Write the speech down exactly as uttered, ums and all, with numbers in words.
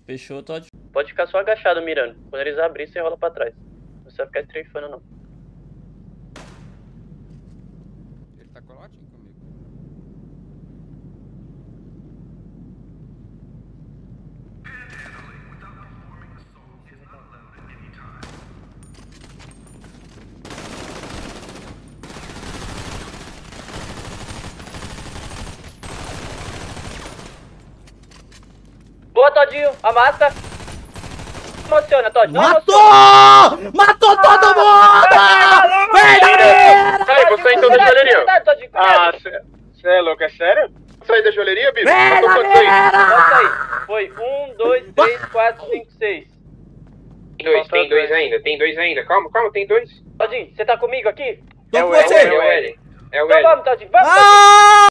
Fechou, Todd? Pode ficar só agachado mirando. Quando eles abrirem, você rola pra trás. Não precisa ficar estreifando, não. Ele tá colotinho comigo. Boa, Todinho. Amassa. Emociona, Todd. Não Matou! emociona. Matou todo mundo! Verdadeira! Sai, vou sair então da joalheria. Ah, Ah, você é louco, é sério? Sair da joalheria, bicho? Matou quantos aí? Pode sair. Foi um, dois, três, quatro, cinco, seis. Tem dois, tem dois ainda, tem dois ainda. Calma, calma, tem dois. Todinho, você tá comigo aqui? Tô É com o L, você! é o L. É o Então L. vamos, Todinho. Vamos, Todinho. Ah!